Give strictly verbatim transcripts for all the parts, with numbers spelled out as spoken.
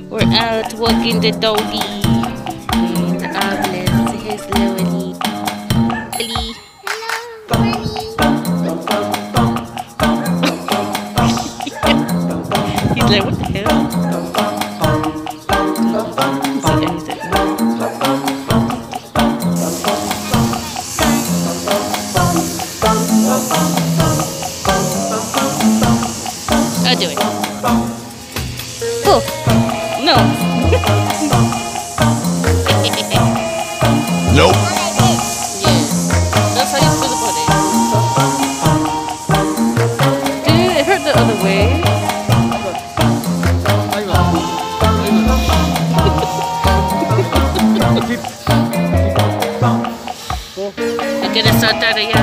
We're out walking the doggy. And hables, here's Lily. Lily. He's like, what the hell? Doesn't see anything. I'll do it. Oh, no. Nope. Yeah, that's how you feel about it. Dude, it hurt the other way. Hay que saltar allá.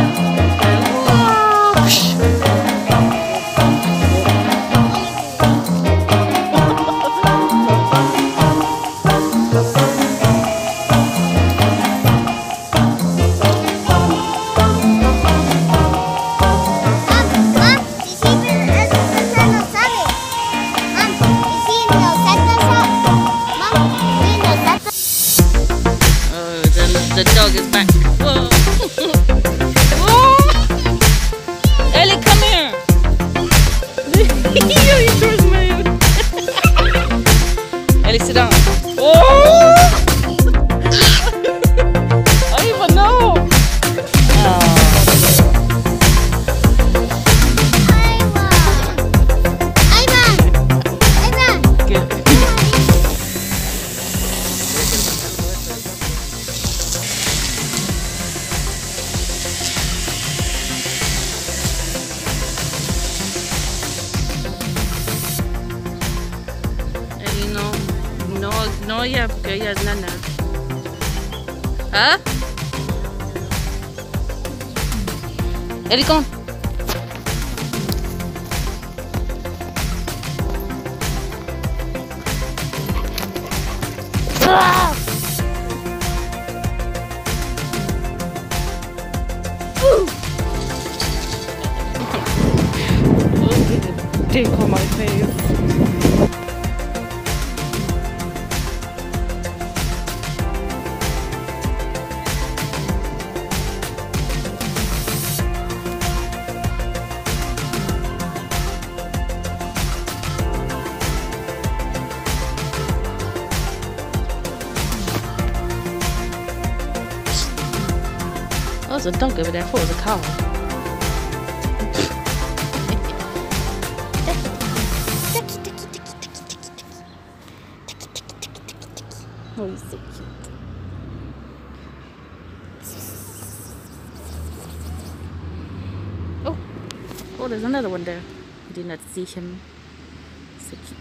The dog is back. Whoa. Whoa. Ellie, come here. He throws my Ellie, sit down. Oh. I don't even know. Oh. Ivan. Ivan. Good. No, no, ella, porque ella es nana. ¿Ah? Eli, come on. Ah! Ooh. Oh, get a dick on my face. Oh, there's a dog over there. I thought it was a cow. Oh, he's so cute. Oh, oh, there's another one there. I did not see him. So cute.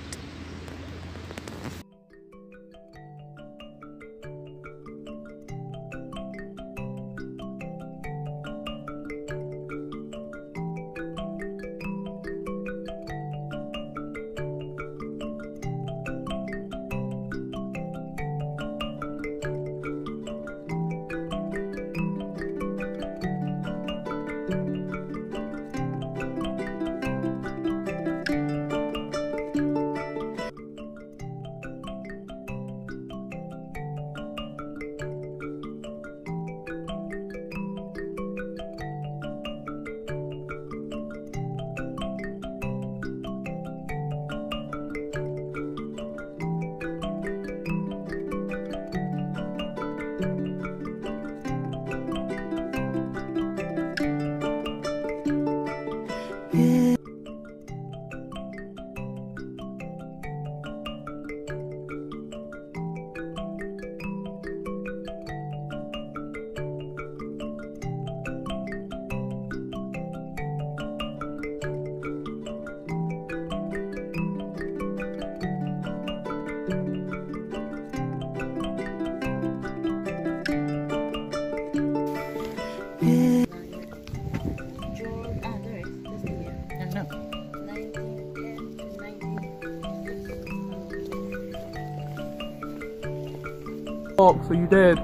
Fox, are you dead?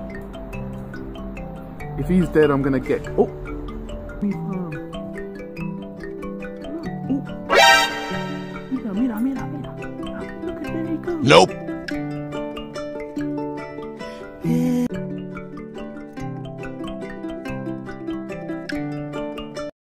If he's dead, I'm gonna get. Oh! Mira, mira, mira, mira. Look at there he goes. Nope. Yeah.